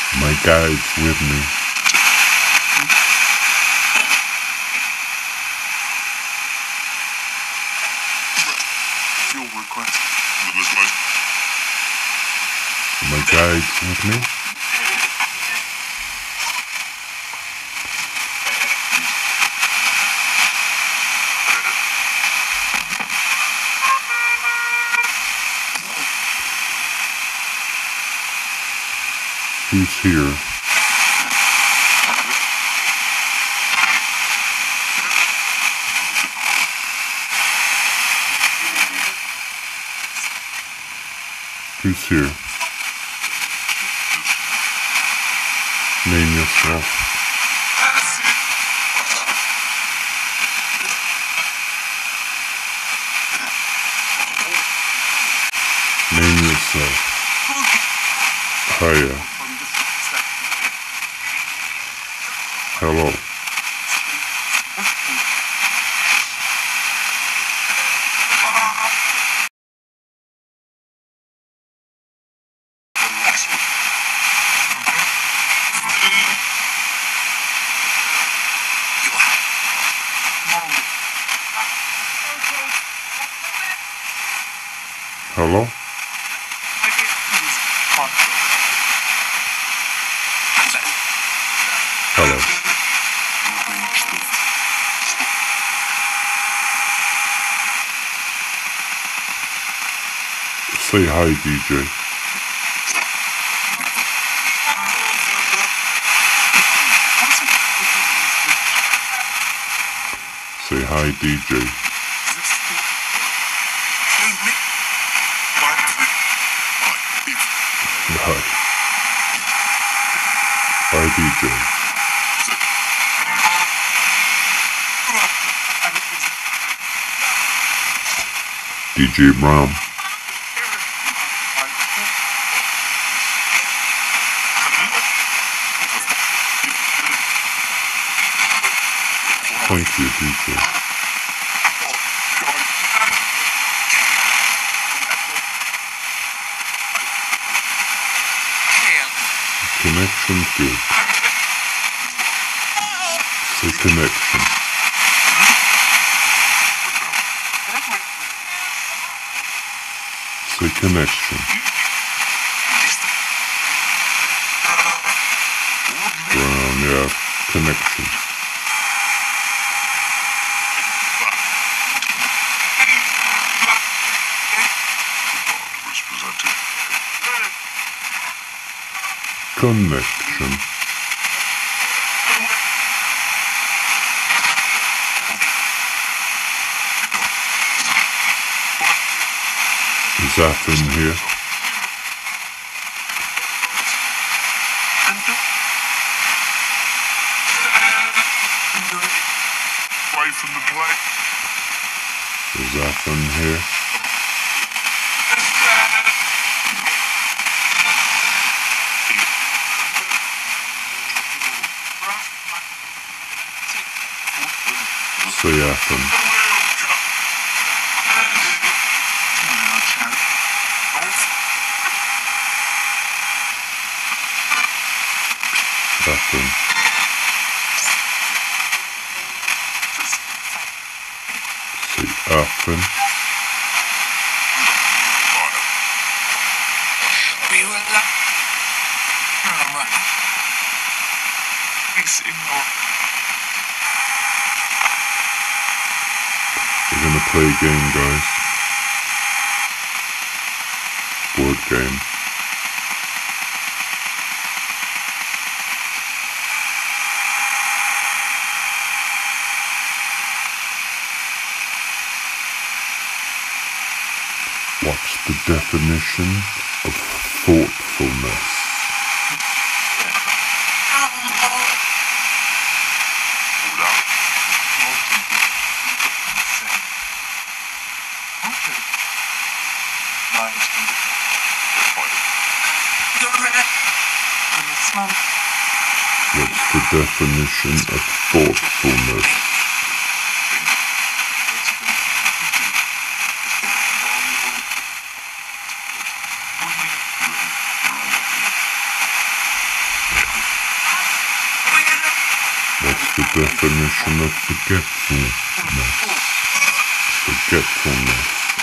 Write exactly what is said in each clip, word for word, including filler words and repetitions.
My guide's with me. Fuel request. My guide's with me. Who's here? Who's here? Name yourself. Name yourself. Hiya. Hello. Hello? Hello. Say hi, D J. Say hi, D J. Hi. Hi, D J. D J Browne. Thank you, D J. Connection good. Say connection. Say connection. Browne, yeah, connection. Connection. Is that in here? Away from the plate. Is that in here? Say Athen. Athen. Say Athen. We will love. Peace in your. We're gonna play a game, guys. Word game. What's the definition of thoughtfulness? What's the definition of thoughtfulness? definition of forgetfulness? Forgetfulness.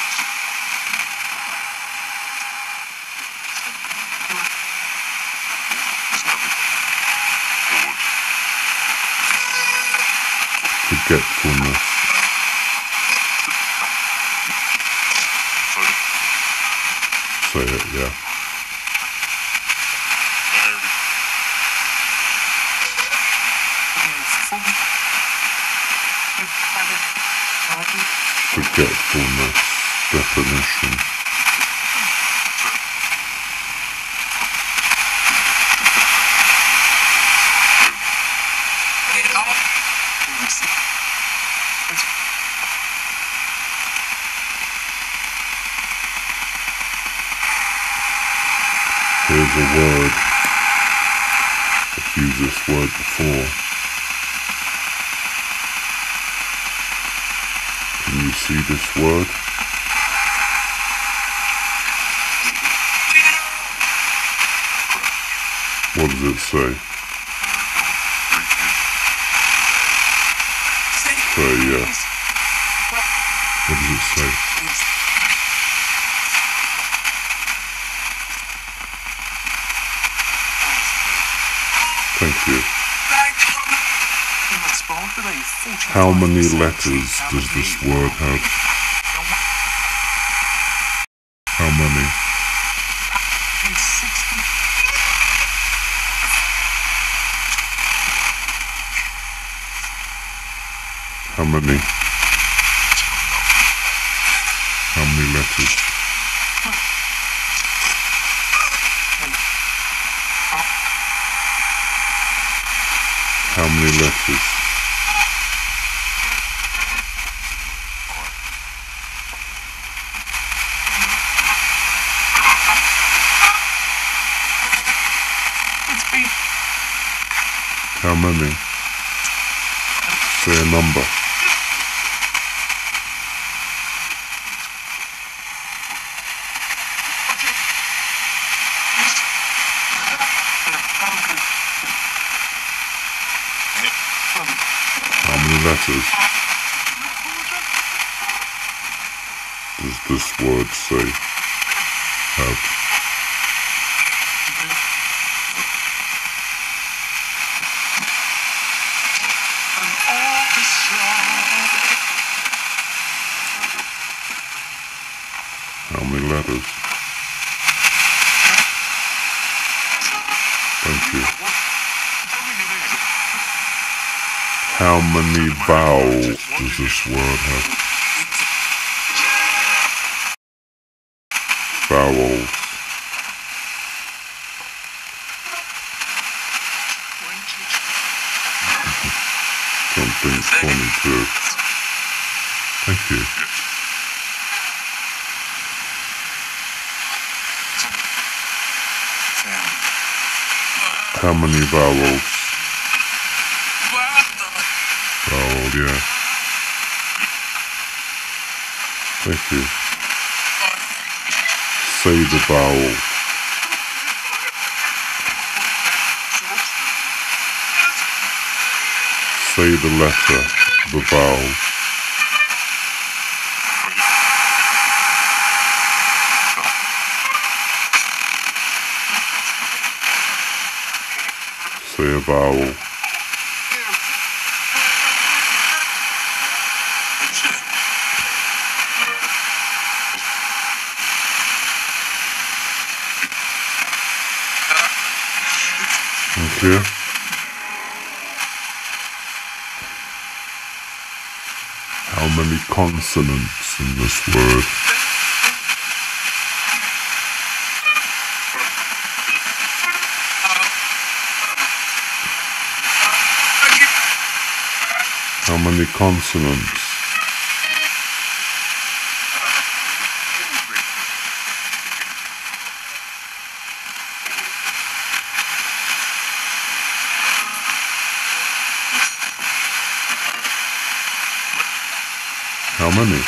Forgetfulness. Say it, yeah. Forgetfulness definition. Here's a word. I've used this word before. Can you see this word? What does it say? Say yes. What does it say? Thank you. How many letters does this word have? How many? How many? How many letters? How many letters? How many? Say a number. How many letters does this word say have? How many letters? Thank you. How many vowels does this word have? Vowels. Something funny too. Thank you. How many vowels? Vowel, yeah. Thank you. Say the vowel. Say the letter, the vowel. Say a vowel. Okay. How many consonants in this word? How many consonants? How many?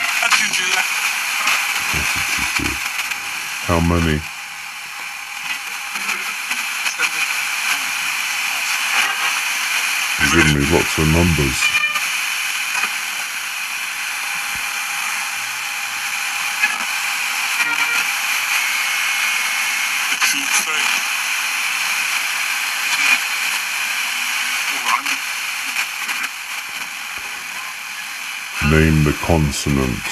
How many? You're giving me lots of numbers. Name the consonants.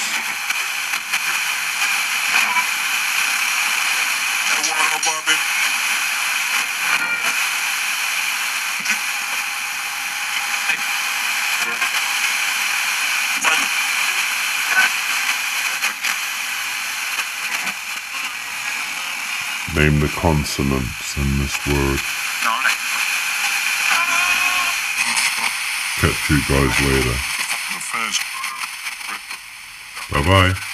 Name the consonants in this word. Catch you guys later. Bye bye.